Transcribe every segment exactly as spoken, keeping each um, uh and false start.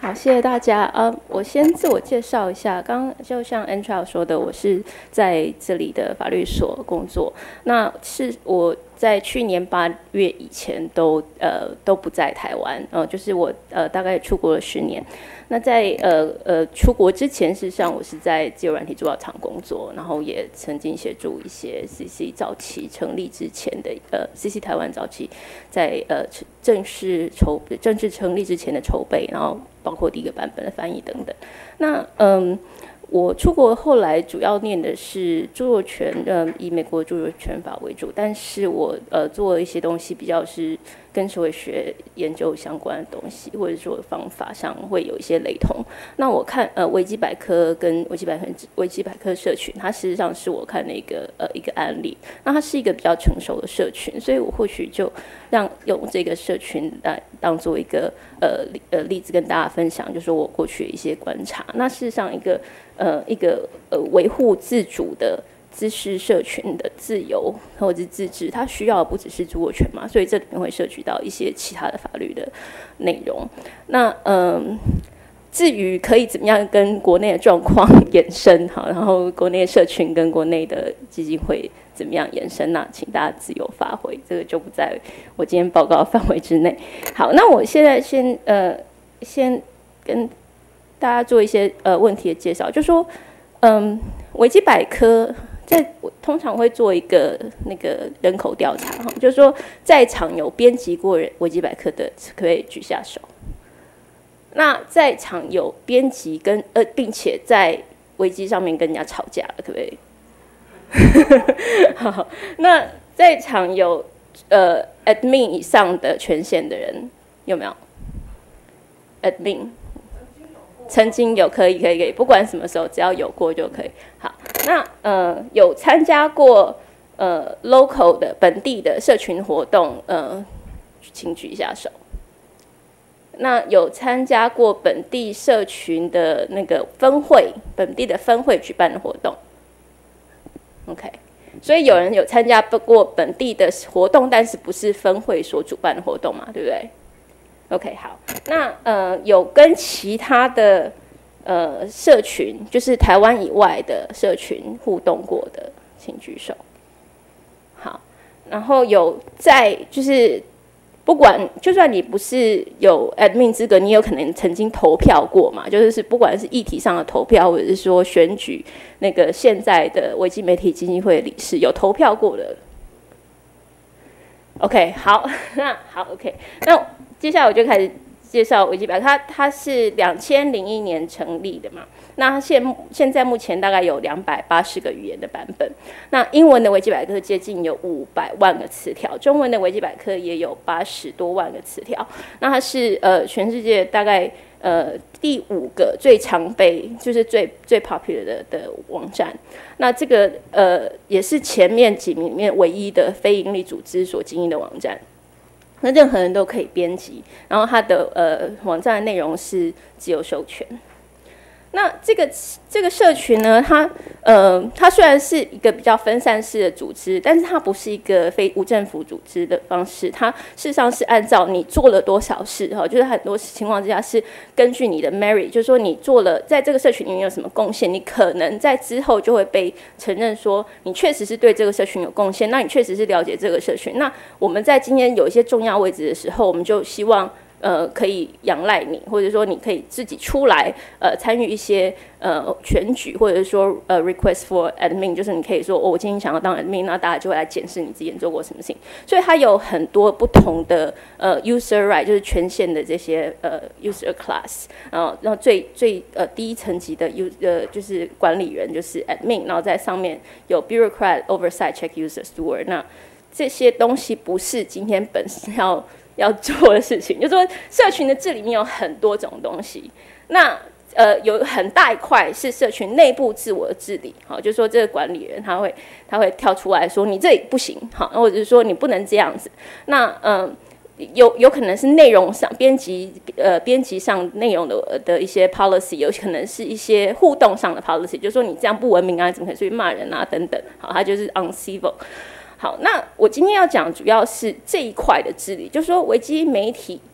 好，谢谢大家。呃，我先自我介绍一下。刚刚就像 Antra 说的，我是在这里的法律所工作。那是我在去年八月以前都呃都不在台湾，呃，就是我呃大概出国了十年。那在呃呃出国之前，事实上我是在自由软体制造厂工作，然后也曾经协助一些 C C 早期成立之前的呃 C C 台湾早期在呃正式筹正式成立之前的筹备，然后包括第一个版本的翻译等等。那嗯。我出国后来主要念的是著作权，呃，以美国著作权法为主，但是我呃做了一些东西比较是跟社会学研究相关的东西，或者说方法上会有一些雷同。那我看呃维基百科跟维基百科维基百科社群，它事实上是我看的一个呃一个案例。那它是一个比较成熟的社群，所以我或许就让用这个社群来当做一个呃呃例子跟大家分享，就是我过去的一些观察。那事实上一个呃一个呃维护自主的知识社群的自由或者是自治，它需要的不只是著作权嘛，所以这里面会涉及到一些其他的法律的内容。那嗯，至于可以怎么样跟国内的状况延伸，好，然后国内的社群跟国内的基金会怎么样延伸，那请大家自由发挥，这个就不在我今天报告的范围之内。好，那我现在先呃先跟大家做一些呃问题的介绍，就说嗯，维基百科在我通常会做一个那个人口调查哈，就是说在场有编辑过维基百科的，可不可以举下手？那在场有编辑跟呃，并且在维基上面跟人家吵架了，可不可以？好，那在场有呃 admin 以上的权限的人有没有 ？admin 曾经有，可以可以可以，不管什么时候，只要有过就可以。好，那呃有参加过呃 local 的本地的社群活动，呃，请举一下手。那有参加过本地社群的那个分会，本地的分会举办的活动 ，OK， 所以有人有参加过本地的活动，但是不是分会所主办的活动嘛，对不对 ？OK， 好，那呃有跟其他的呃社群，就是台湾以外的社群互动过的，请举手。好，然后有在就是。不管，就算你不是有 admin 资格，你有可能曾经投票过嘛？就是不管是议题上的投票，或者是说选举那个现在的维基媒体基金会理事有投票过的。OK， 好，那好 ，OK， 那接下来我就开始介绍维基百科。它它是两千零一年成立的嘛？那现现在目前大概有两百八十个语言的版本。那英文的维基百科接近有五百万个词条，中文的维基百科也有八十多万个词条。那它是呃全世界大概呃第五个最常被就是最最 popular 的的网站。那这个呃也是前面几名里面唯一的非营利组织所经营的网站。那任何人都可以编辑，然后它的呃网站的内容是自由授权。那这个这个社群呢，它呃，它虽然是一个比较分散式的组织，但是它不是一个非无政府组织的方式。它事实上是按照你做了多少事哈，就是很多情况之下是根据你的 merit， 就是说你做了在这个社群里面有什么贡献，你可能在之后就会被承认说你确实是对这个社群有贡献，那你确实是了解这个社群。那我们在今天有一些重要位置的时候，我们就希望。呃，可以仰赖你，或者说你可以自己出来，呃，参与一些呃选举，或者说呃 request for admin， 就是你可以说，哦，我今天想要当 admin， 那大家就会来检视你之前做过什么事情。所以它有很多不同的呃 user right， 就是权限的这些呃 user class， 然后然后最最呃低一层级的 u 呃就是管理人就是 admin， 然后在上面有 bureaucrat oversight check user steward， 那这些东西不是今天本身要。要做的事情，就是说社群的治理里面有很多种东西。那呃，有很大一块是社群内部自我的治理，好，就是说这个管理人他会他会跳出来说你这里不行，好，或者是说你不能这样子。那嗯、呃，有有可能是内容上编辑呃编辑上内容的的一些 policy， 有可能是一些互动上的 policy， 就是说你这样不文明啊，怎么可能去骂人啊等等，好，它就是 uncivil。好，那我今天要讲主要是这一块的治理，就是说维基媒体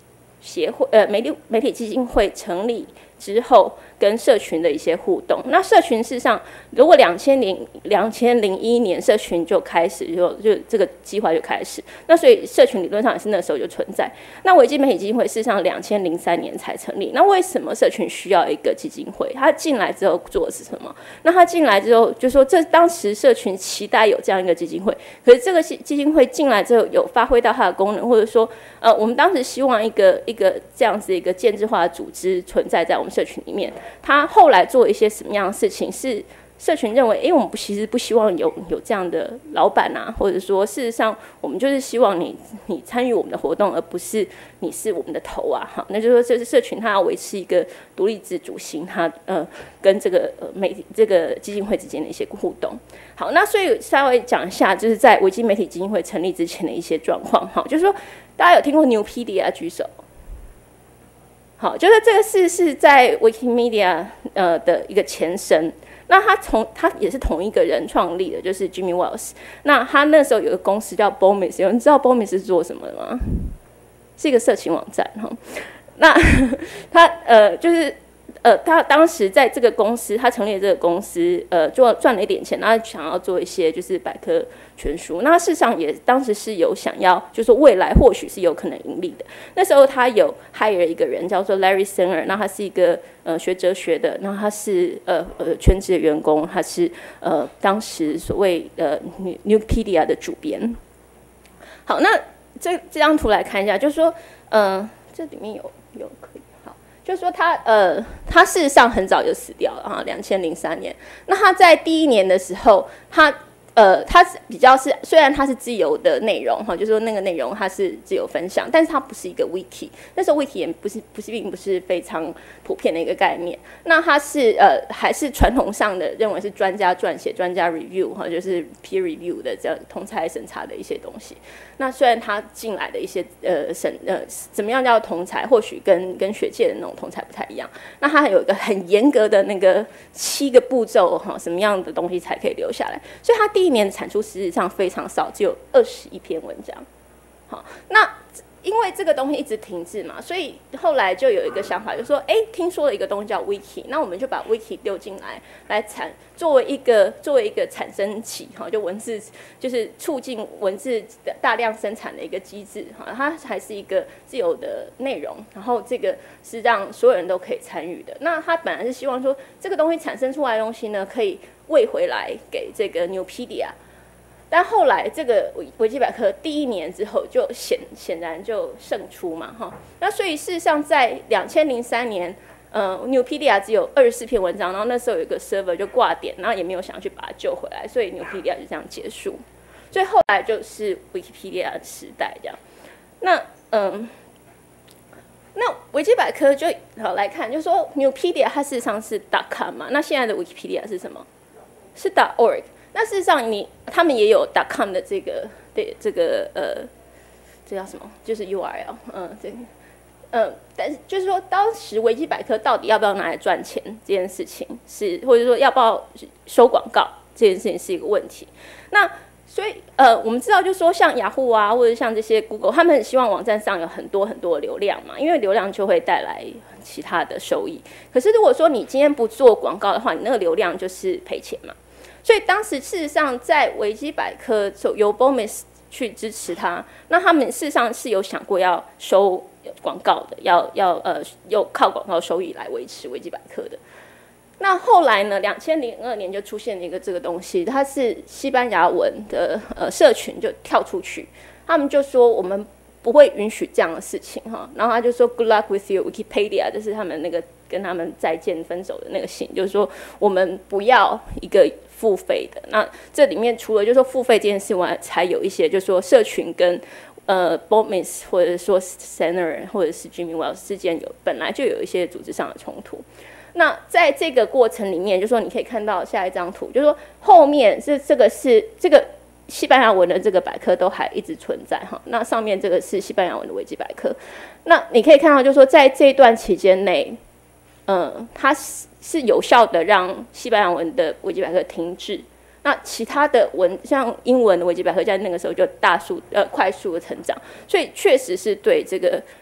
协会呃媒体媒体基金会成立之后跟社群的一些互动。那社群事实上，如果两千零两千零一年社群就开始就就这个计划就开始，那所以社群理论上也是那时候就存在。那维基媒体基金会事实上两千零三年才成立。那为什么社群需要一个基金会？他进来之后做的是什么？那他进来之后就说，这当时社群期待有这样一个基金会，可是这个基金会进来之后有发挥到它的功能，或者说呃，我们当时希望一个一个这样子一个建制化的组织存在在我们社群里面。他后来做一些什么样的事情，是社群认为，哎，我们不其实不希望有有这样的老板啊，或者说事实上我们就是希望你你参与我们的活动，而不是你是我们的头啊。好，那就是说这是社群它要维持一个独立自主性，它呃跟这个呃媒体这个基金会之间的一些互动。好，那所以稍微讲一下，就是在维基媒体基金会成立之前的一些状况。好，就是说大家有听过 Nupedia 举手？好，就是这个是是在 Wikimedia 呃的一个前身，那他从他也是同一个人创立的，就是 Jimmy Wales。那他那时候有个公司叫 Bomis， 有人知道 Bomis 是做什么的吗？是一个色情网站哈。那他呃就是呃他当时在这个公司，他成立了这个公司，呃做赚了一点钱，然后想要做一些就是百科全书。那事实上也当时是有想要，就是说未来或许是有可能盈利的。那时候他有 hire 一个人叫做 Larry Sanger， 那他是一个呃学哲学的，那他是呃呃全职的员工，他是呃当时所谓呃 Nupedia 的主编。好，那这这张图来看一下，就是说呃这里面有有可以。就是说他呃，他事实上很早就死掉了哈，两千零三年。那他在第一年的时候，他呃，他比较是虽然它是自由的内容哈，就是说那个内容它是自由分享，但是它不是一个 wiki。那时候 wiki 也不是不是并不是非常普遍的一个概念。那它是呃还是传统上的认为是专家撰写、专家 review 哈，就是 peer review 的这样同侪审查的一些东西。那虽然他进来的一些呃审呃怎么样叫同侪，或许跟跟学界的那种同侪不太一样。那它有一个很严格的那个七个步骤哈，什么样的东西才可以留下来？所以它第一年的产出事实上非常少，只有二十一篇文章。好，那因为这个东西一直停滞嘛，所以后来就有一个想法，就说，哎，听说了一个东西叫 wiki， 那我们就把 wiki 丢进来，来产作为一个作为一个产生器，哈，就文字就是促进文字大量生产的一个机制，哈，它还是一个自由的内容，然后这个是让所有人都可以参与的。那他本来是希望说，这个东西产生出来的东西呢，可以喂回来给这个 Nupedia。但后来这个维基百科第一年之后就显显然就胜出嘛，哈。那所以事实上在两千零三年，呃 ，Nupedia 只有二十四篇文章，然后那时候有一个 server 就挂点，然后也没有想去把它救回来，所以 Nupedia 就这样结束。所以后来就是 Wikipedia 的时代这样。那嗯，那维基百科就好来看，就是说 Nupedia 它事实上是 .com 嘛，那现在的 Wikipedia 是什么？是 .org。那事实上你，他们也有 .com 的这个对这个呃，这叫什么？就是 U R L， 嗯，这个，嗯，但是就是说，当时维基百科到底要不要拿来赚钱这件事情是，或者说要不要收广告这件事情是一个问题。那所以呃，我们知道，就是说像雅虎啊，或者像这些 Google， 他们很希望网站上有很多很多的流量嘛，因为流量就会带来其他的收益。可是如果说你今天不做广告的话，你那个流量就是赔钱嘛。所以当时事实上，在维基百科由 Bomis 去支持它，那他们事实上是有想过要收广告的，要要呃用靠广告收益来维持维基百科的。那后来呢，两千零二年就出现了一个这个东西，它是西班牙文的呃社群就跳出去，他们就说我们不会允许这样的事情哈，然后他就说 Good luck with you Wikipedia， 这是他们那个跟他们再见分手的那个信，就是说我们不要一个付费的。那这里面除了就是说付费这件事外，才有一些就是说社群跟呃 Bomis 或者说 Sanger 或者是 Jimmy Wales 之间有本来就有一些组织上的冲突。那在这个过程里面，就是说你可以看到下一张图，就是说后面是这个是这个西班牙文的这个百科都还一直存在哈。那上面这个是西班牙文的维基百科。那你可以看到，就是说在这一段期间内，嗯，它是是有效的让西班牙文的维基百科停滞。那其他的文像英文的维基百科在那个时候就大速呃快速的成长，所以确实是对这个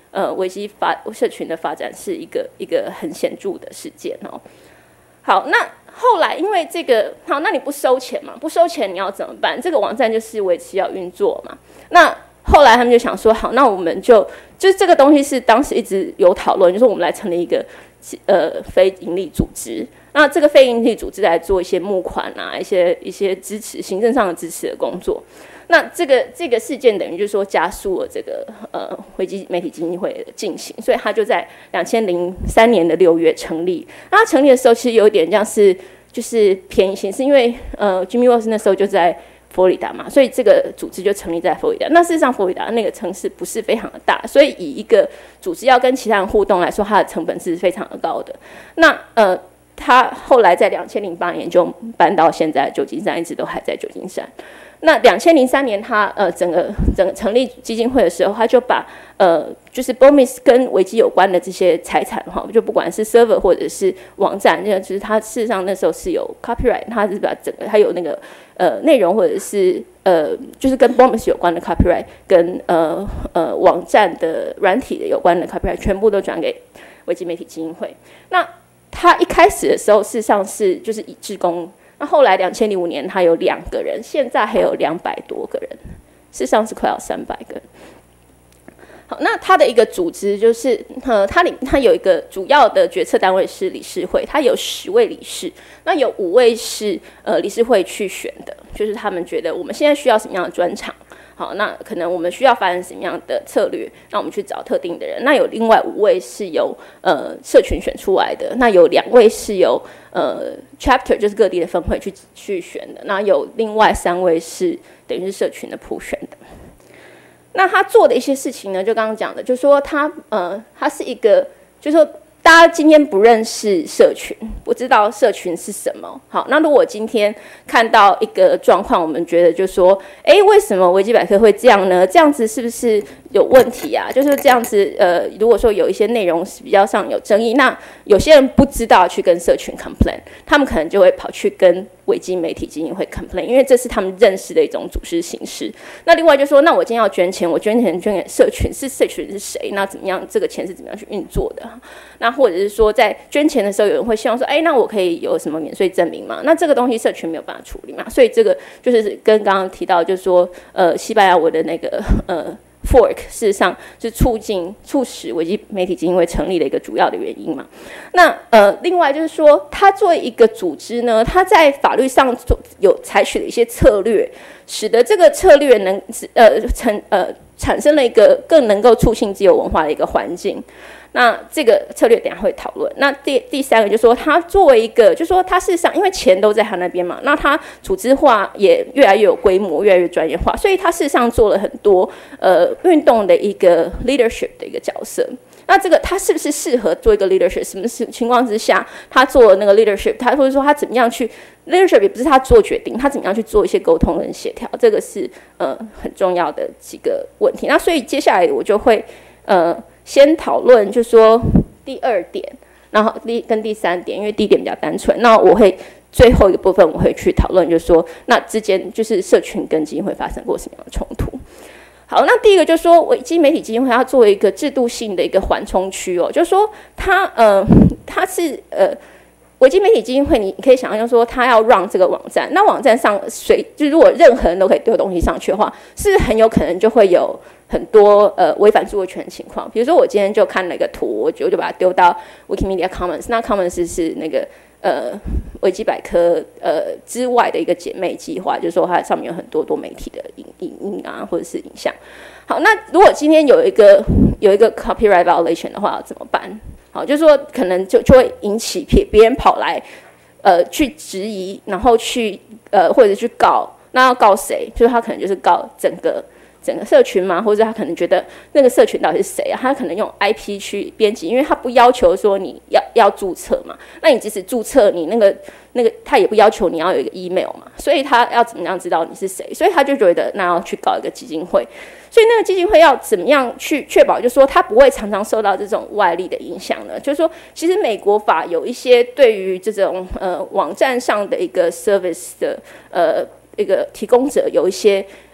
呃维基发社群的发展是一个一个很显著的事件哦。好，那后来因为这个好，那你不收钱嘛？不收钱你要怎么办？这个网站就是维持要运作嘛。那后来他们就想说，好，那我们就就是这个东西是当时一直有讨论，就是我们来成立一个呃非营利组织。那这个非营利组织来做一些募款啊，一些一些支持行政上的支持的工作。那这个这个事件等于就是说加速了这个呃维基媒体基金会的进行，所以他就在两千零三年的六月成立。那他成立的时候其实有一点像是就是便宜行事，因为呃 Jimmy Wales 那时候就在佛罗里达嘛，所以这个组织就成立在佛罗里达。那事实上佛罗里达那个城市不是非常的大，所以以一个组织要跟其他人互动来说，它的成本是非常的高的。那呃他后来在两千零八年就搬到现在的旧金山，一直都还在旧金山。那两千零三年他呃整个整个成立基金会的时候，他就把呃就是 Bomis 跟维基有关的这些财产哈，就不管是 server 或者是网站，那就是他事实上那时候是有 copyright， 他是把整个他有那个呃内容或者是呃就是跟 Bomis 有关的 copyright， 跟呃呃网站的软体的有关的 copyright 全部都转给维基媒体基金会。那他一开始的时候事实上是就是以志工。那后来两千零五年他有两个人，现在还有两百多个人，事实上是快要三百个人。好，那他的一个组织就是，呃，他里他有一个主要的决策单位是理事会，他有十位理事，那有五位是呃理事会去选的，就是他们觉得我们现在需要什么样的专长。好，那可能我们需要发展什么样的策略？那我们去找特定的人。那有另外五位是由呃社群选出来的，那有两位是由呃 chapter 就是各地的分会去去选的。那有另外三位是等于是社群的普选的。那他做的一些事情呢，就刚刚讲的，就是说他呃他是一个，就是说。大家今天不认识社群，不知道社群是什么。好，那如果今天看到一个状况，我们觉得就说，哎，为什么维基百科会这样呢？这样子是不是有问题啊？就是这样子，呃，如果说有一些内容是比较上有争议，那有些人不知道去跟社群 complain， 他们可能就会跑去跟维基媒体基金会 complain， 因为这是他们认识的一种组织形式。那另外就说，那我今天要捐钱，我捐钱捐给社群，是社群是谁？那怎么样？这个钱是怎么样去运作的？那或者是说，在捐钱的时候，有人会希望说，哎，那我可以有什么免税证明吗？那这个东西社群没有办法处理嘛，所以这个就是跟刚刚提到，就是说，呃，西班牙文的那个呃 fork， 事实上是促进促使维基媒体基金会成立的一个主要的原因嘛。那呃，另外就是说，它作为一个组织呢，它在法律上有采取了一些策略，使得这个策略能呃成呃产生了一个更能够促进自由文化的一个环境。那这个策略等一下会讨论。那第第三个就是说，他作为一个，就是说他事实上因为钱都在他那边嘛，那他组织化也越来越有规模，越来越专业化，所以他事实上做了很多呃运动的一个 leadership 的一个角色。那这个他是不是适合做一个 leadership？ 什么情况之下他做那个 leadership？ 他或者说他怎么样去 leadership 也不是他做决定，他怎么样去做一些沟通跟协调，这个是呃很重要的几个问题。那所以接下来我就会呃。先讨论，就说第二点，然后第跟第三点，因为第一点比较单纯。那我会最后一个部分我会去讨论，就是说那之间就是社群跟基金会发生过什么样的冲突。好，那第一个就是说，维基媒体基金会它作为一个制度性的一个缓冲区哦，就是说它呃它是呃。维基媒体基金会，你可以想象说，它要让这个网站，那网站上随就是如果任何人都可以丢东西上去的话，是很有可能就会有很多呃违反著作权的情况。比如说，我今天就看了一个图，我就就把它丢到 Wikimedia Commons， 那 Commons 是那个呃维基百科呃之外的一个姐妹计划，就是说它上面有很多多媒体的影影音啊，或者是影像。好，那如果今天有一个有一个 copyright violation 的话，怎么办？好，就是说可能就就会引起别别人跑来，呃，去质疑，然后去呃或者去告，那要告谁？就是他可能就是告整个整个社群嘛，或者他可能觉得那个社群到底是谁啊？他可能用 I P 去编辑，因为他不要求说你要要注册嘛，那你即使注册，你那个那个他也不要求你要有一个 email 嘛，所以他要怎么样知道你是谁？所以他就觉得那要去搞一个基金会。所以那个基金会要怎么样去确保，就是说它不会常常受到这种外力的影响呢？就是说，其实美国法有一些对于这种呃网站上的一个 service 的呃一个提供者有一些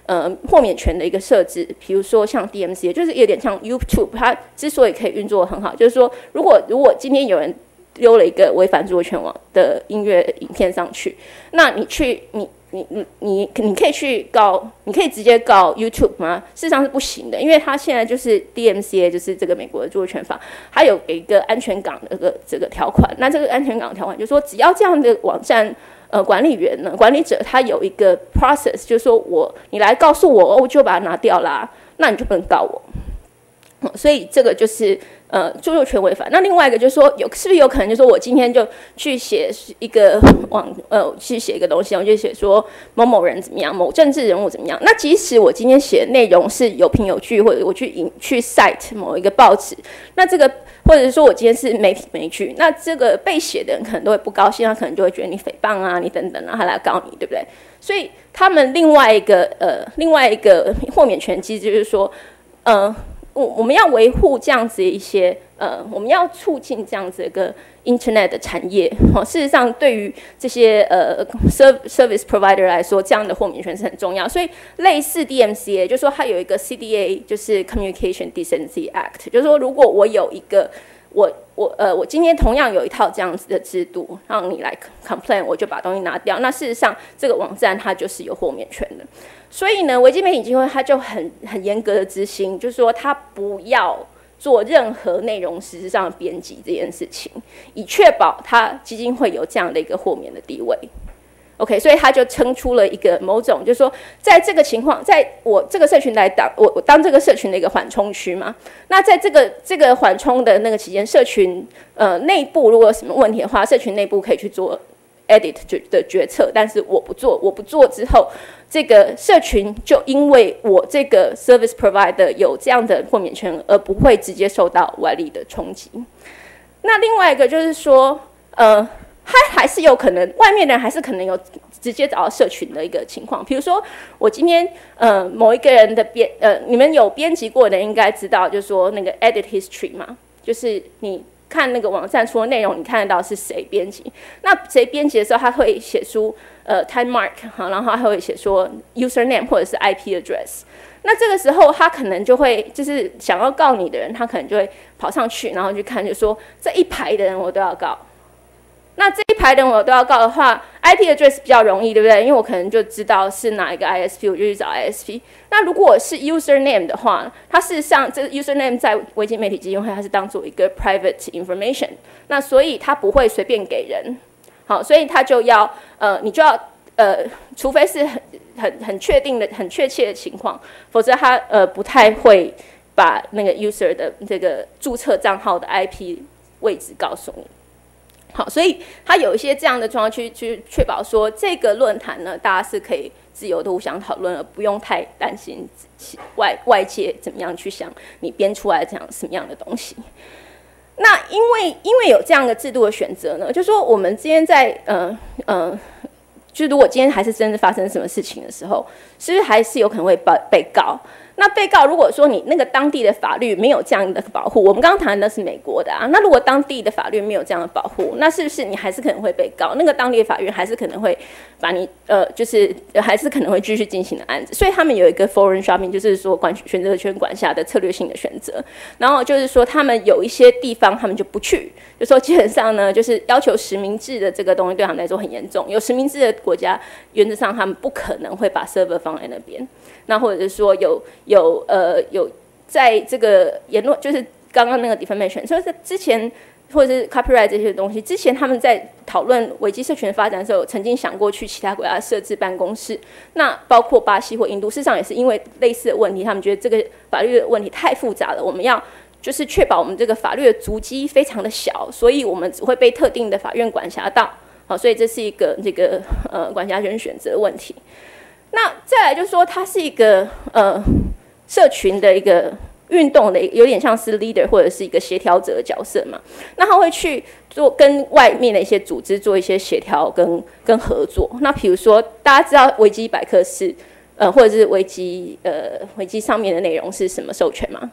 呃豁免权的一个设置，比如说像 D M C A， 就是有点像 YouTube， 它之所以可以运作得很好，就是说如果如果今天有人丢了一个违反著作权网的音乐影片上去，那你去你你你你你可以去告，你可以直接告 YouTube 吗？事实上是不行的，因为它现在就是 D M C A， 就是这个美国的著作权法，它有一个安全港的这个这个条款。那这个安全港条款就是说，只要这样的网站呃管理员呢，管理者他有一个 process， 就是说我你来告诉我，我就把它拿掉啦，那你就不能告我。嗯、所以这个就是呃著作权违反。那另外一个就是说，有是不是有可能就是说我今天就去写一个网呃去写一个东西，我就写说某某人怎么样，某政治人物怎么样。那即使我今天写的内容是有凭有据，或者我去引去 cite 某一个报纸，那这个或者是说我今天是媒体媒据，那这个被写的人可能都会不高兴，他可能就会觉得你诽谤啊，你等等啊，他来告你，对不对？所以他们另外一个呃另外一个豁免权机制就是说，呃。我我们要维护这样子一些呃，我们要促进这样子一个 Internet 的产业。哦，事实上，对于这些呃 service provider 来说，这样的豁免权是很重要。所以，类似 D M C A， 就是说它有一个 C D A， 就是 Communication Decency Act， 就是说如果我有一个我我呃我今天同样有一套这样子的制度，让你来 complain， 我就把东西拿掉。那事实上，这个网站它就是有豁免权的。所以呢，维基媒体基金会它就很很严格的执行，就是说它不要做任何内容实质上的编辑这件事情，以确保它基金会有这样的一个豁免的地位。OK， 所以他就撑出了一个某种，就是说，在这个情况，在我这个社群来当我我当这个社群的一个缓冲区嘛。那在这个这个缓冲的那个期间，社群呃内部如果有什么问题的话，社群内部可以去做 edit 的决策，但是我不做，我不做之后，这个社群就因为我这个 service provider 有这样的豁免权，而不会直接受到外力的冲击。那另外一个就是说，呃。他还是有可能，外面的人还是可能有直接找到社群的一个情况。比如说，我今天呃某一个人的编呃，你们有编辑过的人应该知道，就是说那个 edit history 嘛，就是你看那个网站除了内容，你看得到是谁编辑。那谁编辑的时候，他会写出呃 time mark 哈，然后他会写说 user name 或者是 I P address。那这个时候，他可能就会就是想要告你的人，他可能就会跑上去，然后去看，就说这一排的人我都要告。那这一排人我都要告的话 ，I P address 比较容易，对不对？因为我可能就知道是哪一个 I S P， 我就去找 I S P。那如果是 user name 的话，它事实上这个 user name 在维基媒体基金会它是当做一个 private information， 那所以它不会随便给人。好，所以它就要呃，你就要呃，除非是很很很确定的、很确切的情况，否则它呃不太会把那个 user 的这个注册账号的 I P 位置告诉你。好，所以它有一些这样的状况去去确保说，这个论坛呢，大家是可以自由的互相讨论，而不用太担心外外界怎么样去想你编出来这样什么样的东西。那因为因为有这样的制度的选择呢，就是说我们今天在呃呃，就如果今天还是真的发生什么事情的时候，是不是还是有可能会被被告？那被告如果说你那个当地的法律没有这样的保护，我们刚刚谈的是美国的啊，那如果当地的法律没有这样的保护，那是不是你还是可能会被告？那个当地的法院还是可能会把你呃，就是还是可能会继续进行的案子。所以他们有一个 forum shopping， 就是说管选择权管辖的策略性的选择。然后就是说他们有一些地方他们就不去，就说基本上呢，就是要求实名制的这个东西对他们来说很严重。有实名制的国家，原则上他们不可能会把 server 放在那边。那或者是说有有呃有在这个言论，就是刚刚那个 defamation， 所以是之前或者是 copyright 这些东西，之前他们在讨论维基社群的发展的时候，曾经想过去其他国家设置办公室。那包括巴西或印度，事实上也是因为类似的问题，他们觉得这个法律的问题太复杂了，我们要就是确保我们这个法律的足迹非常的小，所以我们只会被特定的法院管辖到。好，所以这是一个这个呃管辖权选择的问题。那再来就是说，它是一个呃社群的一个运动的，有点像是 leader 或者是一个协调者的角色嘛。那他会去做跟外面的一些组织做一些协调跟跟合作。那比如说，大家知道维基百科是呃或者是维基呃维基上面的内容是什么授权吗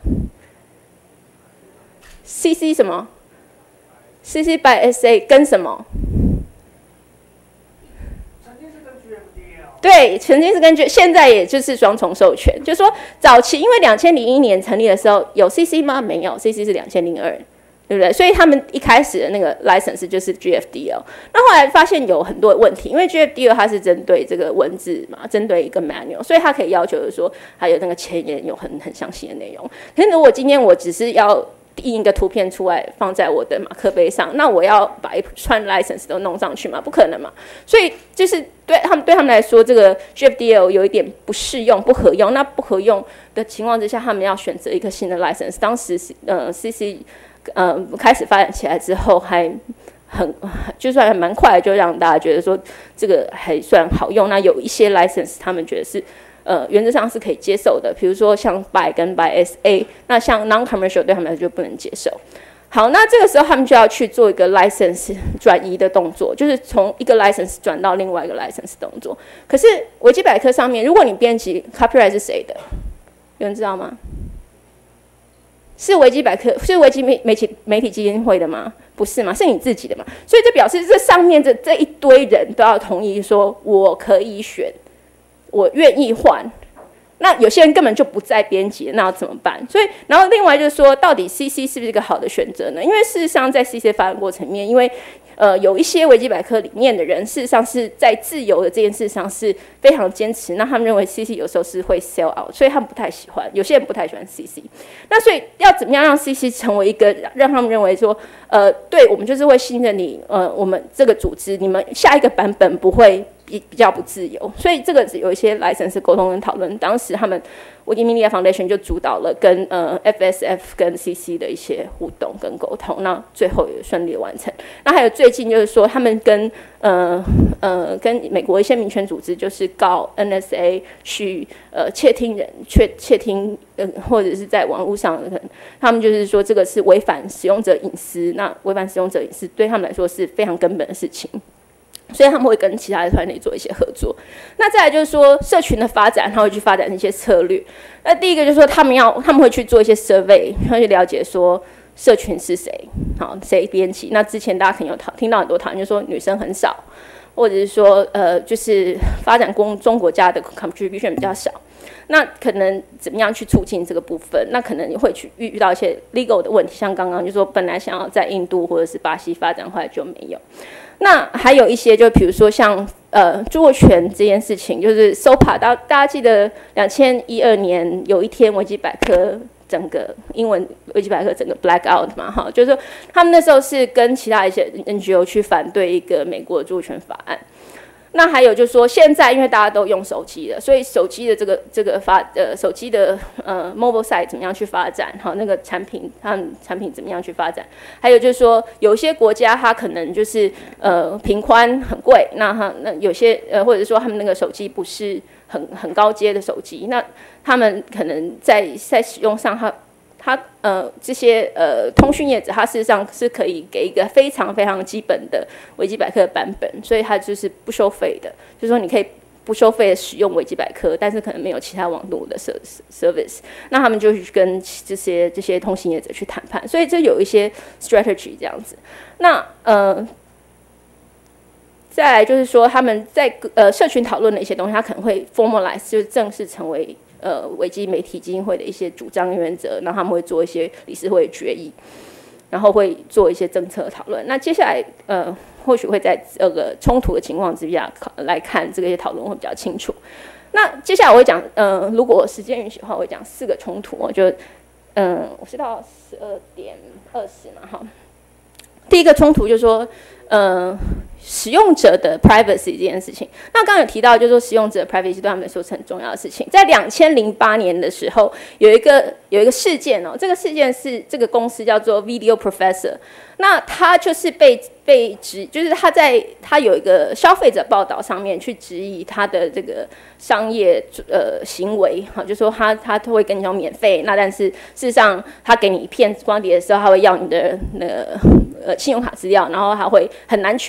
？C C 什么 ？C C by S A 跟什么？ 曾经是跟 G F D L。 对，曾经是跟现在也就是双重授权，就是说早期因为两千零一年成立的时候有 C C 吗？没有 ，C C 是两千零二。对不对？所以他们一开始的那个 license 就是 G F D L， 那后来发现有很多问题，因为 G F D L 它是针对这个文字嘛，针对一个 manual， 所以它可以要求的说，还有那个前言有很很详细的内容。可是如果今天我只是要印一个图片出来放在我的马克杯上，那我要把一串 license 都弄上去吗？不可能嘛。所以就是对他们对他们来说，这个 G F D L 有一点不适用、不合用。那不合用的情况之下，他们要选择一个新的 license。当时呃 C C 呃，开始发展起来之后，还很就算还蛮快的，就让大家觉得说这个还算好用。那有一些 license， 他们觉得是呃原则上是可以接受的，比如说像 by 跟 by S A， 那像 non-commercial 对他们来说就不能接受。好，那这个时候他们就要去做一个 license 转移的动作，就是从一个 license 转到另外一个 license 动作。可是维基百科上面，如果你编辑 copyright 是谁的，有人知道吗？是维基百科，是维基媒媒体媒体基金会的吗？不是嘛，是你自己的嘛。所以这表示这上面这这一堆人都要同意说，我可以选，我愿意换。那有些人根本就不在编辑，那要怎么办？所以，然后另外就是说，到底 C C 是不是一个好的选择呢？因为事实上，在 C C 发展过程里面，因为呃，有一些维基百科里面的人，事实上是在自由的这件事上是非常坚持。那他们认为 C C 有时候是会 sell out， 所以他们不太喜欢。有些人不太喜欢 C C。那所以要怎么样让 C C 成为一个让他们认为说，呃，对我们就是会信任你，呃，我们这个组织，你们下一个版本不会比比较不自由。所以这个有一些 license 沟通跟讨论。当时他们Wikimedia Foundation 就主导了跟呃 F S F 跟 C C 的一些互动跟沟通，那最后也顺利完成。那还有最近就是说，他们跟呃呃跟美国一些民权组织就是告 N S A 去呃窃听人窃窃听呃或者是在网络上，他们就是说这个是违反使用者隐私，那违反使用者隐私对他们来说是非常根本的事情。所以他们会跟其他的团体做一些合作。那再来就是说，社群的发展，他会去发展一些策略。那第一个就是说，他们要他们会去做一些 survey， 要去了解说社群是谁，好谁编辑。那之前大家可能有听到很多讨论，就是说女生很少，或者是说呃，就是发展中中国家的 contribution 比较少。那可能怎么样去促进这个部分？那可能你会去遇到一些 legal 的问题，像刚刚就说本来想要在印度或者是巴西发展，后来就没有。那还有一些，就比如说像呃著作权这件事情，就是 S O P A， 大大家记得两千一二年有一天维基百科整个英文维基百科整个 black out 嘛，哈，就是说他们那时候是跟其他一些 N G O 去反对一个美国的著作权法案。那还有就是说，现在因为大家都用手机了，所以手机的这个这个发呃手机的呃 mobile site 怎么样去发展？好，那个产品它产品怎么样去发展？还有就是说，有些国家它可能就是呃频宽很贵，那它那有些呃或者说他们那个手机不是很很高阶的手机，那他们可能在在使用上它。它呃这些呃通讯业者，它事实上是可以给一个非常非常基本的维基百科的版本，所以它就是不收费的，就是说你可以不收费的使用维基百科，但是可能没有其他网络的 service， 那他们就去跟这些这些通信业者去谈判，所以这有一些 strategy 这样子。那呃。再来就是说，他们在呃社群讨论的一些东西，他可能会 formalize， 就是正式成为呃维基媒体基金会的一些主张原则，然后他们会做一些理事会决议，然后会做一些政策讨论。那接下来呃或许会在这个冲突的情况之下来看这些讨论会比较清楚。那接下来我会讲呃如果时间允许的话，我会讲四个冲突。我就嗯、呃、我是到十二点二十嘛哈。第一个冲突就是说呃。使用者的 privacy 这件事情，那刚刚有提到，就是说使用者的 privacy 对他们来说是很重要的事情。在两千零八年的时候，有一个有一个事件哦，这个事件是这个公司叫做 Video Professor， 那他就是被被质，就是他在他有一个消费者报道上面去质疑他的这个商业呃行为，好，就说他他他会跟你讲免费，那但是事实上他给你一片光碟的时候，他会要你的那个呃信用卡资料，然后他会很难取消。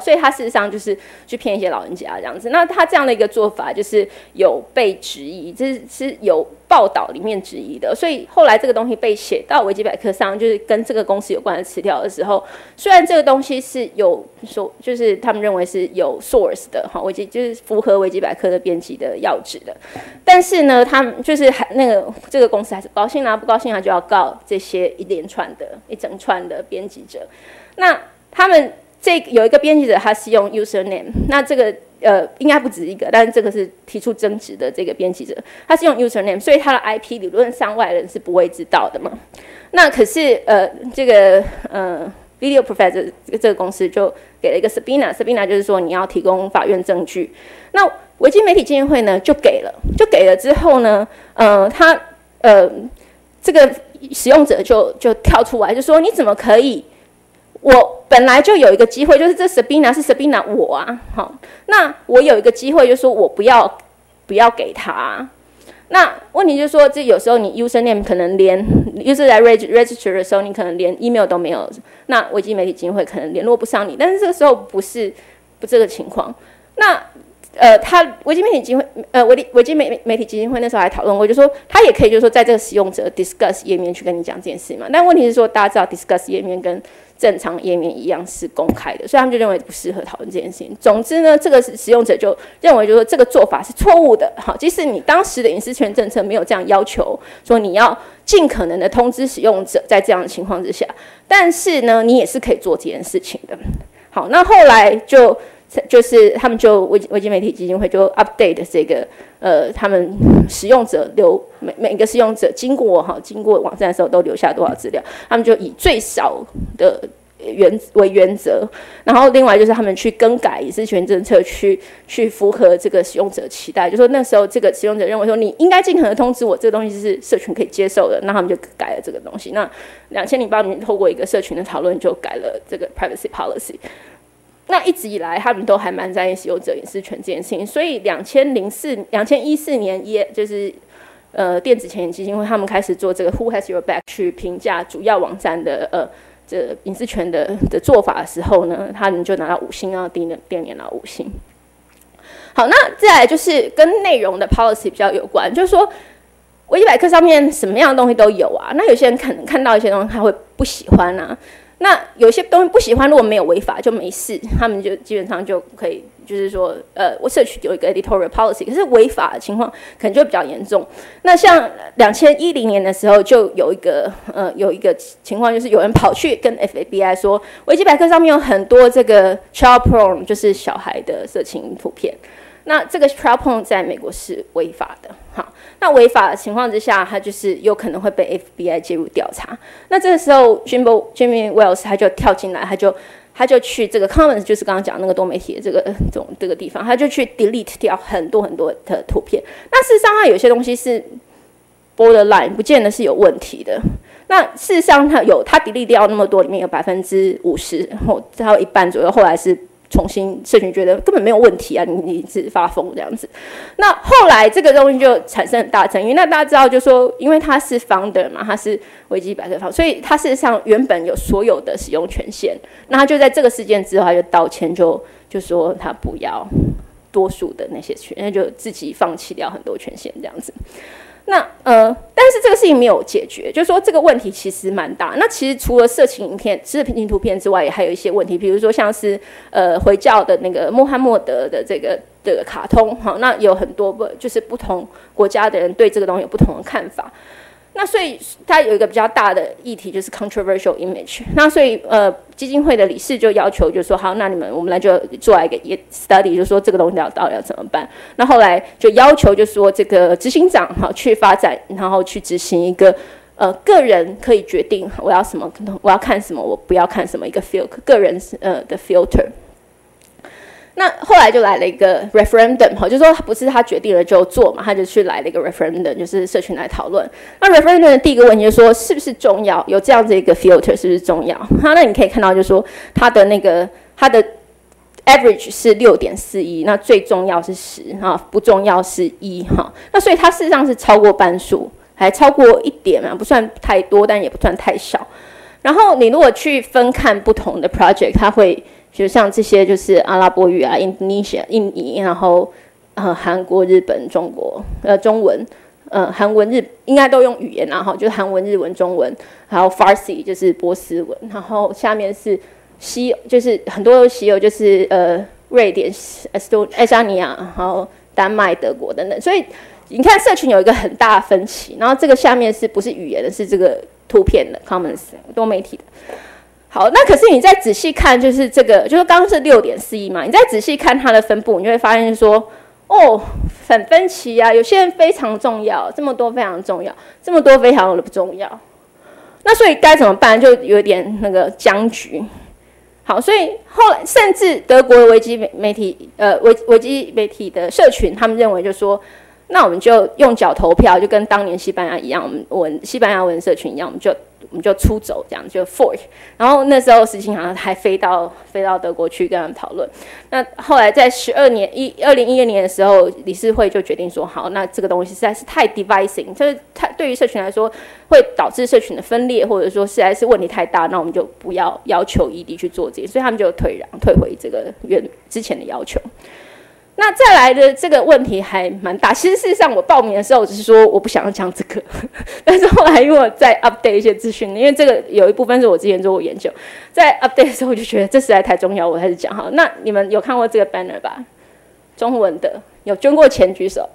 所以他事实上就是去骗一些老人家这样子。那他这样的一个做法就是有被质疑，这是是有报道里面质疑的，所以后来这个东西被写到维基百科上，就是跟这个公司有关的词条的时候，虽然这个东西是有说，就是他们认为是有 source 的哈，维基就是符合维基百科的编辑的要旨的，但是呢，他们就是还那个这个公司还是不高兴啦，不高兴他就要告这些一连串的一整串的编辑者。那他们这有一个编辑者，他是用 username， 那这个。呃，应该不止一个，但是这个是提出争执的这个编辑者，他是用 username， 所以他的 I P 理论上外人是不会知道的嘛。那可是呃，这个呃 Video Professor 这个这个公司就给了一个 subpoena，subpoena 就是说你要提供法院证据。那维基媒体基金会呢就给了，就给了之后呢，呃，他呃这个使用者就就跳出来就说你怎么可以？我本来就有一个机会，就是这 Sabina 是 Sabina 我啊，好，那我有一个机会，就是说我不要不要给他、啊。那问题就是说，这有时候你 username 可能连 user 在 register 的时候，你可能连 email 都没有，那维基媒体基金会可能联络不上你。但是这个时候不是不这个情况，那。呃，他维基媒体基金会，呃，维维基媒媒体基金会那时候还讨论过，就说他也可以，就是说在这个使用者 discuss 页面去跟你讲这件事嘛。但问题是说，大家知道 discuss 页面跟正常页面一样是公开的，所以他们就认为不适合讨论这件事情。总之呢，这个使用者就认为，就是说这个做法是错误的。好，即使你当时的隐私权政策没有这样要求，说你要尽可能的通知使用者，在这样的情况之下，但是呢，你也是可以做这件事情的。好，那后来就。就是他们就维维基媒体基金会就 update 这个呃，他们使用者留每每个使用者经过哈经过网站的时候都留下多少资料，他们就以最少的原为原则，然后另外就是他们去更改隐私权政策去去符合这个使用者期待，就说那时候这个使用者认为说你应该尽可能通知我这个东西是社群可以接受的，那他们就改了这个东西。那两千零八年透过一个社群的讨论就改了这个 privacy policy。那一直以来，他们都还蛮在意使用者隐私权这件事情，所以两千零四、两千一四年也就是呃电子前沿基金会，他们开始做这个 Who Has Your Back 去评价主要网站的呃这隐私权的的做法的时候呢，他们就拿到五星，然后第二第二年拿五星。好，那再来就是跟内容的 policy 比较有关，就是说维基百科上面什么样的东西都有啊，那有些人可能看到一些东西他会不喜欢啊。那有些东西不喜欢，如果没有违法就没事，他们就基本上就可以，就是说，呃，我社区有一个 editorial policy， 可是违法的情况可能就比较严重。那像两千一零年的时候，就有一个呃有一个情况，就是有人跑去跟 F B I 说，维基百科上面有很多这个 child porn， 就是小孩的色情图片。那这个 child porn 在美国是违法的，好，那违法的情况之下，它就是有可能会被 F B I 介入调查。那这个时候 Jimbo Jimmy Wales 他就跳进来，他就他就去这个 Commons， 就是刚刚讲那个多媒体的这个这种这个地方，他就去 delete 掉很多很多的图片。那事实上，它有些东西是 borderline， 不见得是有问题的。那事实上，它有它 delete 掉那么多，里面有百分之五十，后还有一半左右，后来是。重新社群觉得根本没有问题啊，你你是发疯这样子。那后来这个东西就产生很大争议。那大家知道，就说因为他是 founder 嘛，他是维基百科 founder， 所以他事实上原本有所有的使用权限。那他就在这个事件之后，他就道歉，就就说他不要多数的那些权，那就自己放弃掉很多权限这样子。那呃，但是这个事情没有解决，就是说这个问题其实蛮大。那其实除了色情影片、色情图片之外，也还有一些问题，比如说像是呃回教的那个穆罕默德的这个这个卡通，好，那有很多不就是不同国家的人对这个东西有不同的看法。那所以它有一个比较大的议题，就是 controversial image。那所以呃，基金会的理事就要求，就说好，那你们我们来就做来一个 study， 就说这个东西要到底要怎么办。那后来就要求，就说这个执行长好去发展，然后去执行一个呃个人可以决定我要什么，我要看什么，我不要看什么一个 filter 个人呃的 filter。那后来就来了一个 referendum， 哈，就是说不是他决定了就做嘛，他就去来了一个 referendum， 就是社群来讨论。那 referendum 的第一个问题就是说，是不是重要？有这样子一个 filter 是不是重要？哈，那你可以看到，就是说它的那个它的 average 是 六点四一， 那最重要是十，哈，不重要是一，哈。那所以它事实上是超过半数，还超过一点嘛，不算太多，但也不算太少。然后你如果去分看不同的 project， 它会就像这些就是阿拉伯语啊 ，Indonesia 印尼，然后呃韩国、日本、中国呃中文。呃，韩文日应该都用语言啊，哈，就是韩文、日文、中文，还有 Farsi 就是波斯文，然后下面是西，就是很多西欧，就是呃瑞典、埃斯多、爱沙尼亚，然后丹麦、德国等等。所以你看，社群有一个很大的分歧，然后这个下面是不是语言的，是这个图片的 Commons 多媒体的。好，那可是你再仔细看，就是这个，就是刚刚是六点四亿嘛，你再仔细看它的分布，你就会发现说。哦，很分歧啊！有些人非常重要，这么多非常重要，这么多非常的不重要。那所以该怎么办？就有点那个僵局。好，所以后来甚至德国的维基媒体，呃，维维基媒体的社群，他们认为就说，那我们就用脚投票，就跟当年西班牙一样，我们文西班牙文社群一样，我们就。我们就出走，这样就 fork。然后那时候石青好像还飞到飞到德国去跟他们讨论。那后来在十二年一二零一二年的时候，理事会就决定说，好，那这个东西实在是太 dividing， 就是太对于社群来说会导致社群的分裂，或者说实在是问题太大，那我们就不要要求 E D 去做这些，所以他们就退让，退回这个原之前的要求。那再来的这个问题还蛮大，其实事实上我报名的时候只是说我不想要讲这个，但是后来因为我在 update 一些资讯，因为这个有一部分是我之前做过研究，在 update 的时候我就觉得这实在太重要，我还是讲好。那你们有看过这个 banner 吧？中文的，有捐过钱举手。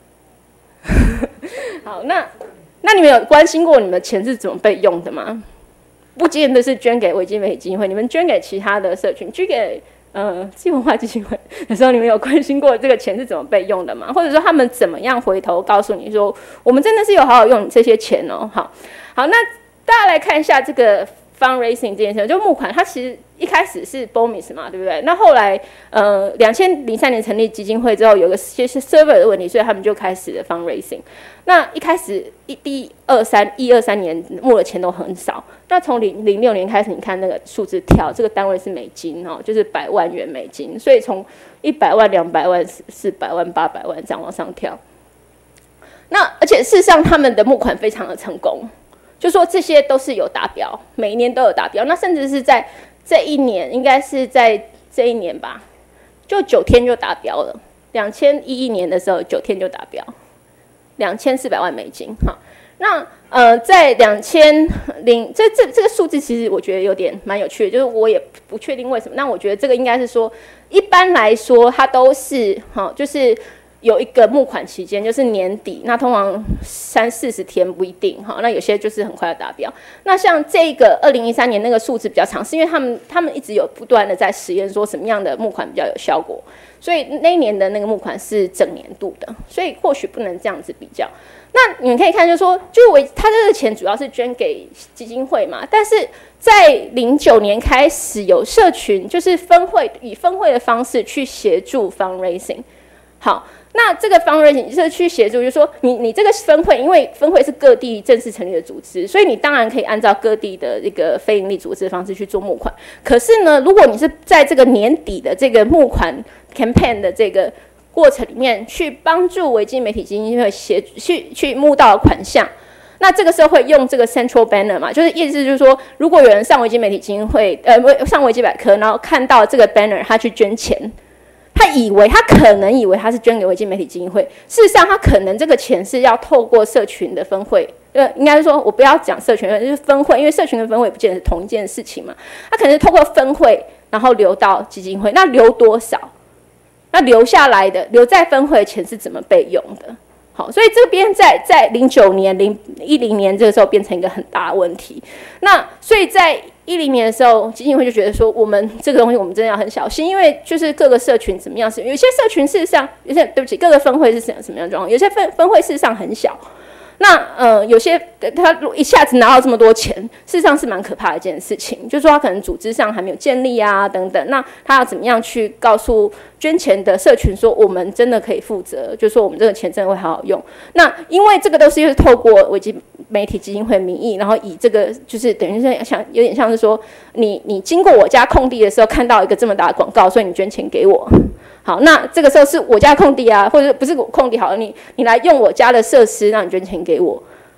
好，那那你们有关心过你们的钱是怎么被用的吗？不见得是捐给维基媒体基金会，你们捐给其他的社群，捐给。呃，基文化基金会有时候你们有关心过这个钱是怎么被用的吗？或者说他们怎么样回头告诉你说，我们真的是有好好用这些钱哦。好，好，那大家来看一下这个 fundraising 这件事，就募款，它其实一开始是 B O M I S 嘛，对不对？那后来呃，两千零三年成立基金会之后，有个些是 server 的问题，所以他们就开始了 fundraising。那一开始一第二三一二三年募的钱都很少，那从零零六年开始，你看那个数字跳，这个单位是美金哦，就是百万元美金，所以从一百万、两百万、四百万、八百万这样往上跳。那而且事实上，他们的募款非常的成功，就说这些都是有达标，每一年都有达标。那甚至是在这一年，应该是在这一年吧，就九天就达标了。两千一一年的时候，九天就达标。两千四百万美金，哈，那呃，在两千零这这这个数字，其实我觉得有点蛮有趣的，就是我也不确定为什么。那我觉得这个应该是说，一般来说，它都是哈，就是有一个募款期间，就是年底，那通常三四十天不一定哈，那有些就是很快要达标。那像这个二零一三年那个数字比较长，是因为他们他们一直有不断的在实验，说什么样的募款比较有效果。所以那一年的那个募款是整年度的，所以或许不能这样子比较。那你们可以看，就是说，就为他这个钱主要是捐给基金会嘛，但是在零九年开始有社群，就是分会以分会的方式去协助 fundraising。好，那这个 fundraising 是去协助，就是说你你这个分会，因为分会是各地正式成立的组织，所以你当然可以按照各地的这个非营利组织的方式去做募款。可是呢，如果你是在这个年底的这个募款 campaign 的这个过程里面，去帮助维基媒体基金会协去去募到款项，那这个时候会用这个 central banner 嘛，就是意思就是说，如果有人上维基媒体基金会，呃，上维基百科，然后看到这个 banner， 他去捐钱。他以为他可能以为他是捐给维基媒体基金会，事实上他可能这个钱是要透过社群的分会，呃，应该是说我不要讲社群，就是分会，因为社群跟分会不见得是同一件事情嘛。他可能是透过分会，然后流到基金会，那流多少？那留下来的留在分会的钱是怎么被用的？好，所以这边在在零九年、零一零年这个时候变成一个很大的问题。那所以在一零年的时候，基金会就觉得说，我们这个东西我们真的要很小心，因为就是各个社群怎么样是，有些社群事实上，有些对不起，各个分会是什么什么样的状况，有些分分会事实上很小。那呃，有些他一下子拿到这么多钱，事实上是蛮可怕的一件事情，就是说他可能组织上还没有建立啊，等等。那他要怎么样去告诉捐钱的社群说，我们真的可以负责，就是说我们这个钱真的会好好用。那因为这个都是就是透过维基媒体基金会名义，然后以这个就是等于是像有点像是说，你你经过我家空地的时候看到一个这么大的广告，所以你捐钱给我。好，那这个时候是我家空地啊，或者不是我空地好了，你你来用我家的设施，让你捐钱给我。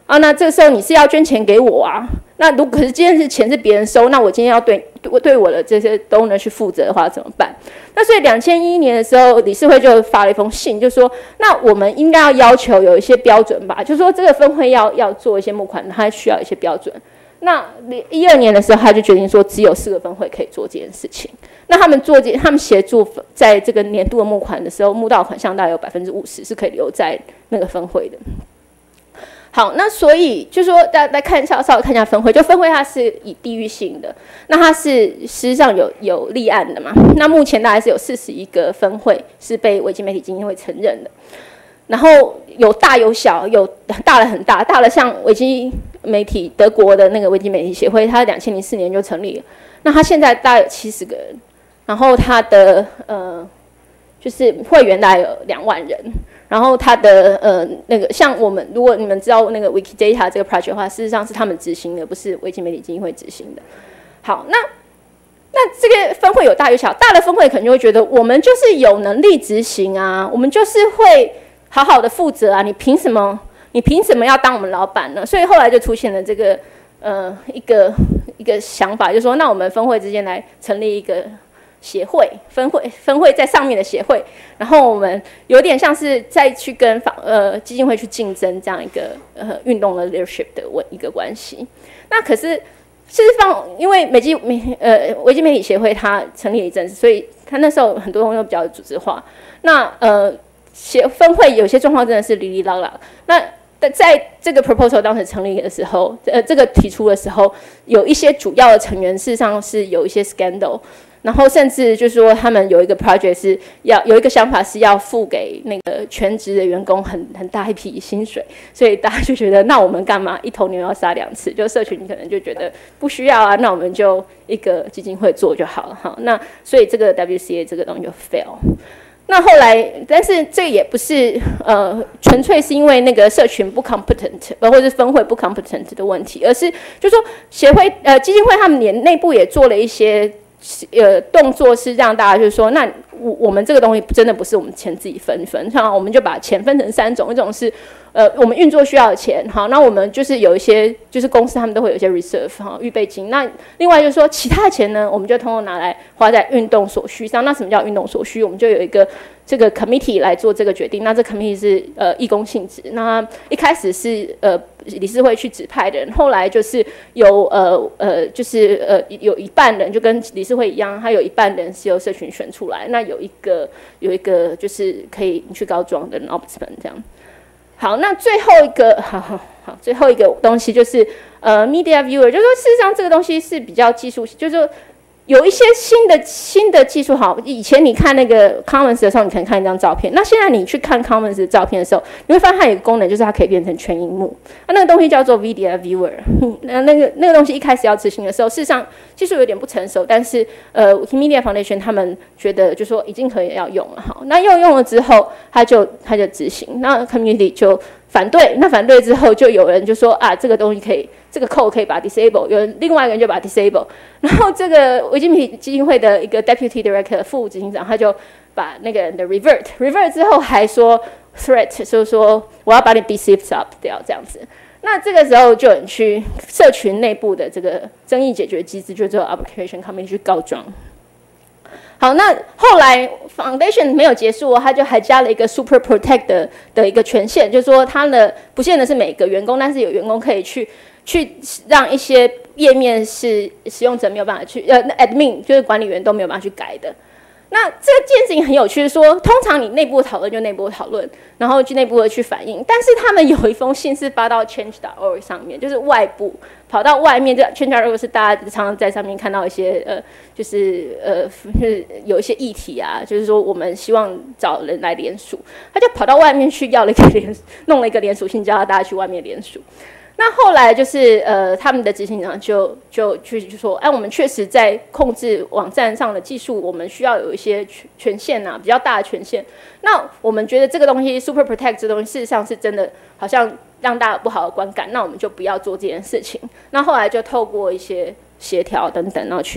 啊，那这个时候你是要捐钱给我啊？那如果可是今天是钱是别人收，那我今天要对对我的这些 donor 去负责的话怎么办？那所以两千一年的时候，理事会就发了一封信，就说那我们应该要要求有一些标准吧，就说这个分会要要做一些募款，它需要一些标准。那一二年的时候，他就决定说只有四个分会可以做这件事情。那他们做这，他们协助在这个年度的募款的时候，募到款项大概有百分之五十是可以留在那个分会的。好，那所以就说大家来看一下，稍微看一下分会，就分会它是以地域性的，那它是实际上有有立案的嘛？那目前大概是有四十一个分会是被维基媒体基金会承认的，然后有大有小，有大了很大，大了像维基媒体德国的那个维基媒体协会，它两千零四年就成立了，那它现在大概有七十个人，然后它的呃就是会员大概有两万人。然后它的呃那个像我们，如果你们知道那个 Wikidata 这个 project 的话，事实上是他们执行的，不是维基媒体基金会执行的。好，那那这个分会有大有小，大的分会可能就会觉得我们就是有能力执行啊，我们就是会好好的负责啊，你凭什么你凭什么要当我们老板呢？所以后来就出现了这个呃一个一个想法，就是说那我们分会之间来成立一个协会，分会分会在上面的协会，然后我们有点像是再去跟呃基金会去竞争这样一个呃运动的 leadership 的一个关系。那可是事实上，因为美基美呃维基媒体协会它成立了一阵子，所以它那时候很多东西都比较组织化。那呃协分会有些状况真的是哩哩啦啦。那在这个 proposal 当时成立的时候，呃这个提出的时候，有一些主要的成员事实上是有一些 scandal。然后甚至就是说，他们有一个 project 是要有一个想法是要付给那个全职的员工很很大一笔薪水，所以大家就觉得，那我们干嘛一头牛要杀两次？就社群可能就觉得不需要啊，那我们就一个基金会做就好了哈。那所以这个 W C A 这个东西就 fail。那后来，但是这也不是呃纯粹是因为那个社群不 competent， 或者是分会不 competent 的问题，而是就是说协会呃基金会他们也内部也做了一些。呃，动作是让大家就是说，那我我们这个东西真的不是我们钱自己分分，像我们就把钱分成三种，一种是呃我们运作需要的钱，好，那我们就是有一些就是公司他们都会有一些 reserve 哈预备金，那另外就是说其他的钱呢，我们就通通拿来花在运动所需上。那什么叫运动所需？我们就有一个这个 committee 来做这个决定。那这 committee 是呃义工性质，那一开始是呃理事会去指派的人，后来就是有呃呃就是呃有一半人就跟理事会一样，他有一半人是由社群选出来，那有一个有一个就是可以去告状的 ombudsman 这样。好，那最后一个好好好，最后一个东西就是呃 media viewer， 就是说事实上这个东西是比较技术，就是说有一些新的新的技术。好，以前你看那个 Commons 的时候，你可能看一张照片，那现在你去看 Commons 的照片的时候，你会发现它有一个功能，就是它可以变成全萤幕。那那个东西叫做 Media Viewer。那那个那个东西一开始要执行的时候，事实上技术有点不成熟，但是呃 Wikimedia Foundation 他们觉得就说已经可以要用了。好，那用用了之后，他就他就执行，那 Community 就反对，那反对之后就有人就说啊，这个东西可以，这个 code 可以把 disable， 有人另外一个人就把 disable， 然后这个维基媒体基金会的一个 deputy director 副执行长，他就把那个人的 revert revert 之后还说 threat， 就是说我要把你 deceive up 掉这样子。那这个时候就有人去社群内部的这个争议解决机制，就做 arbitration committee 去告状。好，那后来 Foundation 没有结束，他就还加了一个 Super Protect 的, 的一个权限，就是说他的不见得是每个员工，但是有员工可以去去让一些页面是使用者没有办法去呃 admin 就是管理员都没有办法去改的。那这件事情很有趣，是说通常你内部讨论就内部讨论，然后去内部的去反映，但是他们有一封信是发到 change dot org 上面，就是外部跑到外面，这 change dot org 是大家常常在上面看到一些呃，就是呃，就是有一些议题啊，就是说我们希望找人来联署，他就跑到外面去要了一个联，弄了一个联署信，叫大家去外面联署。那后来就是呃，他们的执行长就就去就说，哎，我们确实在控制网站上的技术，我们需要有一些权限啊，比较大的权限。那我们觉得这个东西 Super Protect 这东西，事实上是真的好像让大家有不好的观感，那我们就不要做这件事情。那后来就透过一些协调等等，然后去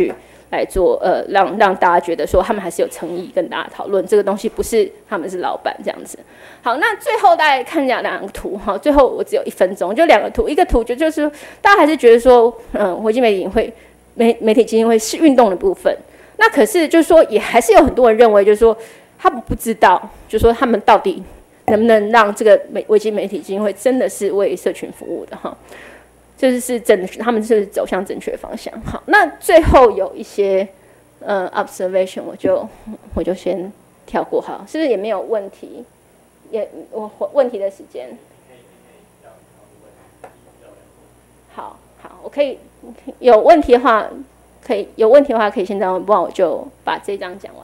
来做呃让让大家觉得说他们还是有诚意跟大家讨论这个东西，不是他们是老板这样子。好，那最后大家看一下两个图哈，最后我只有一分钟，就两个图，一个图就就是大家还是觉得说，嗯，国际媒体会媒媒体基金会是运动的部分，那可是就是说也还是有很多人认为就是说他们不知道，就是说他们到底能不能让这个媒维基媒体基金会真的是为社群服务的哈。就是是正确，他们是走向正确方向。好，那最后有一些呃 observation， 我就我就先跳过，好，是不是也没有问题？也我问题的时间。好好，我可以有问题的话，可以有问题的话可以现在问，不然我就把这张讲完。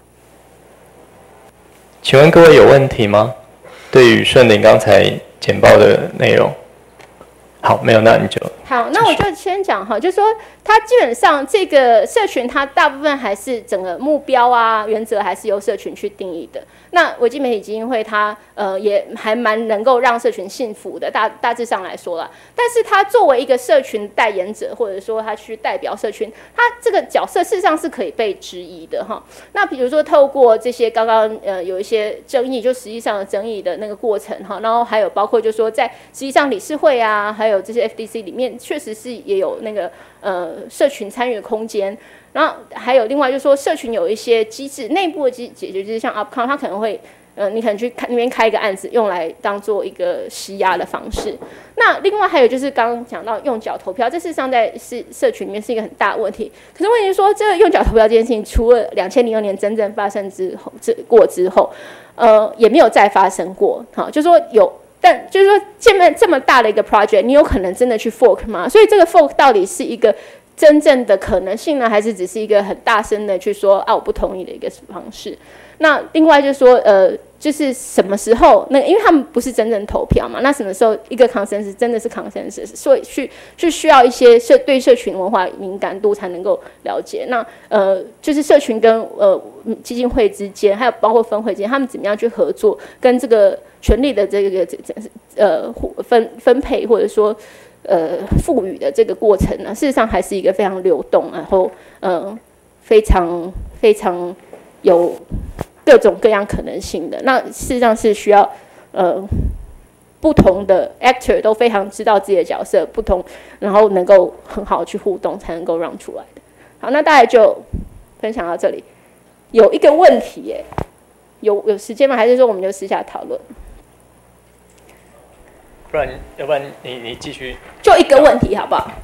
请问各位有问题吗？对于顺林刚才简报的内容？好，没有，那你就好，那我就先讲哈，就是说它基本上这个社群，它大部分还是整个目标啊、原则还是由社群去定义的。那维基媒体基金会它呃也还蛮能够让社群信服的，大大致上来说啦。但是它作为一个社群代言者，或者说它去代表社群，它这个角色事实上是可以被质疑的哈。那比如说透过这些刚刚呃有一些争议，就实际上的争议的那个过程哈，然后还有包括就是说在实际上理事会啊，还有这些 F D C 里面，确实是也有那个呃社群参与的空间。然后还有另外就是说，社群有一些机制，内部的机解决机制，像 Upcom， 它可能会，呃，你可能去看那边开一个案子，用来当做一个施压的方式。那另外还有就是刚刚讲到用脚投票，这事实上在是社群里面是一个很大的问题。可是问题是说，这个用脚投票这件事情，除了两千零二年真正发生之后，这过之后，呃，也没有再发生过。好，就是说有。但就是说，这么这么大的一个 project， 你有可能真的去 fork 吗？所以这个 fork 到底是一个真正的可能性呢，还是只是一个很大声的去说啊我不同意的一个方式？那另外就是说，呃，就是什么时候那因为他们不是真正投票嘛，那什么时候一个 consensus 真的是 consensus， 所以去是需要一些社对社群文化敏感度才能够了解。那呃，就是社群跟呃基金会之间，还有包括分会之间，他们怎么样去合作，跟这个权力的这个这这呃分分配或者说呃赋予的这个过程呢，事实上还是一个非常流动，然后呃非常非常有各种各样可能性的。那事实上是需要呃不同的 actor 都非常知道自己的角色不同，然后能够很好去互动，才能够让出来的。好，那大概就分享到这里。有一个问题耶，有有时间吗？还是说我们就私下讨论？ 不然，要不然你你继续。 就一个问题，好不好？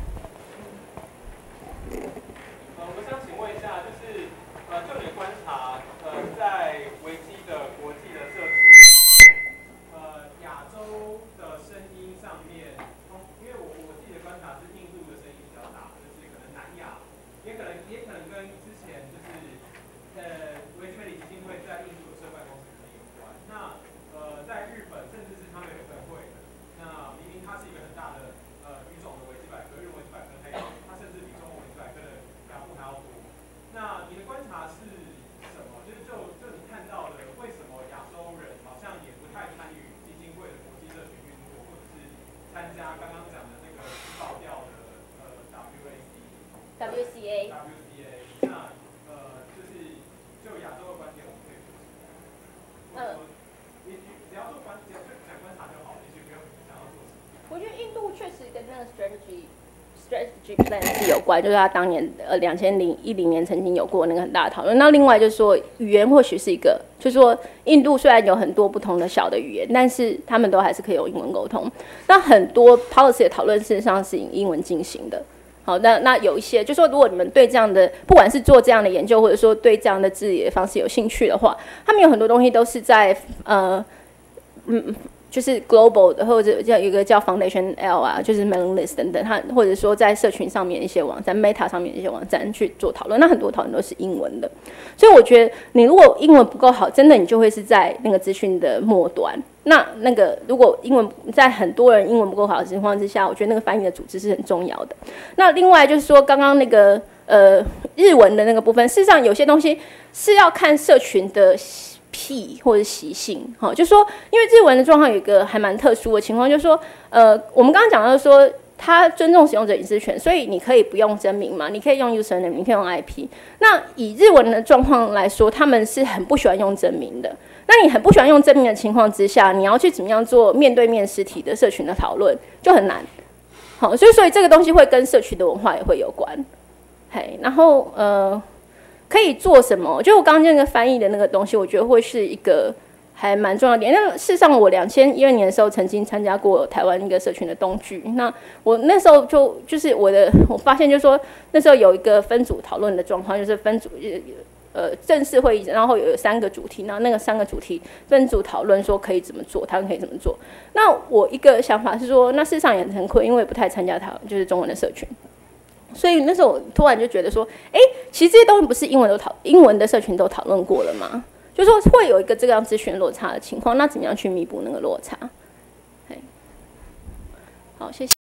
呃，我想请问一下，就是呃，就你观察，呃，在维基的国际的社群，呃，亚洲的声音上面，因为我我自己的观察是印度的声音比较大，就是可能南亚，也可能也可能跟之前就是呃维基媒体基金会在印度的设办公室可能有关。那呃，在日本，甚至是他们有分会的。那明明它是一个很大的呃语种的维基百科，日文维基百科，它它甚至比中文维基百科的条目还要多。那你的观察是什么？就是就就你看到的，为什么亚洲人好像也不太参与基金会的国际社群运作，或者是参加刚刚讲的那个爆掉的呃 W A C、W C A、W C A？ 那呃就是就亚洲的观点，我们可以做什么？嗯。你只要做观，只要讲观察就好，也许不用想要做什么。 我觉得印度确实跟那个 strategy strategy plan 是有关，就是他当年呃两千零一零年曾经有过那个很大的讨论。那另外就是说语言或许是一个，就是说印度虽然有很多不同的小的语言，但是他们都还是可以用英文沟通。那很多 policy 的讨论事实上是以英文进行的。好，那那有一些，就是说如果你们对这样的，不管是做这样的研究，或者说对这样的治理的方式有兴趣的话，他们有很多东西都是在呃嗯。就是 global 的，或者叫有一个叫 Foundation L 啊，就是 mailing list 等等，它或者说在社群上面一些网站 Meta 上面一些网站去做讨论，那很多讨论都是英文的，所以我觉得你如果英文不够好，真的你就会是在那个资讯的末端。那那个如果英文在很多人英文不够好的情况之下，我觉得那个翻译的组织是很重要的。那另外就是说，刚刚那个呃日文的那个部分，事实上有些东西是要看社群的癖或者习性，哈，就是说，因为日文的状况有一个还蛮特殊的情况，就是说，呃，我们刚刚讲到说， 它尊重使用者隐私权，所以你可以不用真名嘛，你可以用 username， 你可以用 I P。那以日文的状况来说，他们是很不喜欢用真名的。那你很不喜欢用真名的情况之下，你要去怎么样做面对面实体的社群的讨论，就很难。好，所以所以这个东西会跟社群的文化也会有关。嘿，然后呃，可以做什么？就我刚刚那个翻译的那个东西，我觉得会是一个还蛮重要的点。那事实上，我两千一二年的时候曾经参加过台湾一个社群的东聚。那我那时候就就是我的，我发现就是说那时候有一个分组讨论的状况，就是分组呃正式会议，然后有三个主题，然后那个三个主题分组讨论说可以怎么做，他们可以怎么做。那我一个想法是说，那事实上也很亏，因为不太参加台湾就是中文的社群。所以那时候我突然就觉得说，哎，其实这些东西不是英文都讨英文的社群都讨论过了吗？就是说会有一个这样资讯落差的情况，那怎么样去弥补那个落差？好，谢谢。